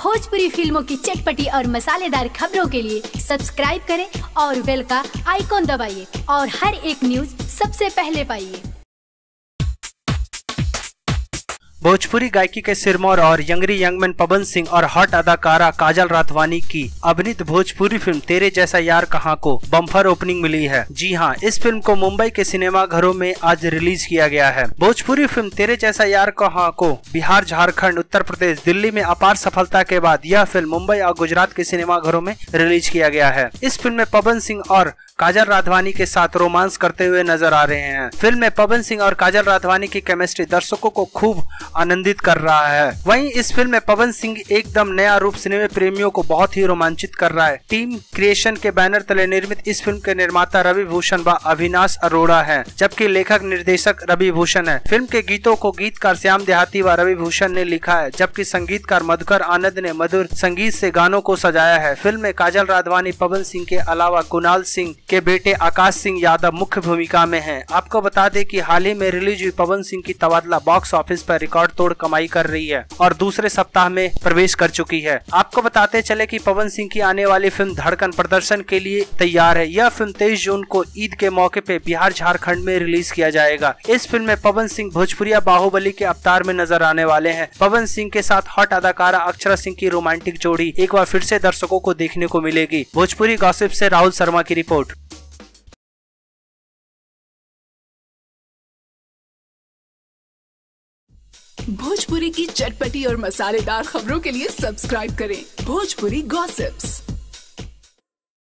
भोजपुरी फिल्मों की चटपटी और मसालेदार खबरों के लिए सब्सक्राइब करें और बेल का आइकॉन दबाइए और हर एक न्यूज सबसे पहले पाइए। भोजपुरी गायकी के सिरमौर और यंगरी यंगमैन पवन सिंह और हॉट अदाकारा काजल राघवानी की अभिनीत भोजपुरी फिल्म तेरे जैसा यार कहाँ को बम्पर ओपनिंग मिली है। जी हां, इस फिल्म को मुंबई के सिनेमा घरों में आज रिलीज किया गया है। भोजपुरी फिल्म तेरे जैसा यार कहाँ को बिहार, झारखंड, उत्तर प्रदेश, दिल्ली में अपार सफलता के बाद यह फिल्म मुंबई और गुजरात के सिनेमा घरों में रिलीज किया गया है। इस फिल्म में पवन सिंह और काजल राघवानी के साथ रोमांस करते हुए नजर आ रहे हैं। फिल्म में पवन सिंह और काजल राघवानी की केमिस्ट्री दर्शकों को खूब आनंदित कर रहा है। वहीं इस फिल्म में पवन सिंह एकदम नया रूप सिनेमा प्रेमियों को बहुत ही रोमांचित कर रहा है। टीम क्रिएशन के बैनर तले निर्मित इस फिल्म के निर्माता रवि भूषण व अविनाश अरोड़ा है, जबकि लेखक निर्देशक रवि भूषण है। फिल्म के गीतों को गीतकार श्याम देहाती व रवि भूषण ने लिखा है, जबकि संगीतकार मधुकर आनंद ने मधुर संगीत से गानों को सजाया है। फिल्म में काजल राघवानी पवन सिंह के अलावा कुणाल सिंह के बेटे आकाश सिंह यादव मुख्य भूमिका में हैं। आपको बता दें कि हाल ही में रिलीज हुई पवन सिंह की तबादला बॉक्स ऑफिस पर रिकॉर्ड तोड़ कमाई कर रही है और दूसरे सप्ताह में प्रवेश कर चुकी है। आपको बताते चले कि पवन सिंह की आने वाली फिल्म धड़कन प्रदर्शन के लिए तैयार है। यह फिल्म 23 जून को ईद के मौके पे बिहार, झारखंड में रिलीज किया जाएगा। इस फिल्म में पवन सिंह भोजपुरिया बाहुबली के अवतार में नजर आने वाले हैं। पवन सिंह के साथ हॉट अदाकारा अक्षरा सिंह की रोमांटिक जोड़ी एक बार फिर से दर्शकों को देखने को मिलेगी। भोजपुरी गॉसिप से राहुल शर्मा की रिपोर्ट। भोजपुरी की चटपटी और मसालेदार खबरों के लिए सब्सक्राइब करें भोजपुरी गॉसिप्स।